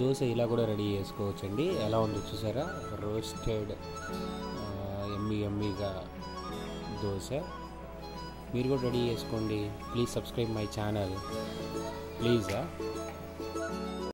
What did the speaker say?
దోశ ఇలా కూడా రెడీ చేసుకోవచ్చండి. ఎలా ఉందో చూసారా, రోస్టెడ్ యమ్మీగా దోశ. మీరు కూడా రెడీ చేసుకోండి. Please subscribe my channel please.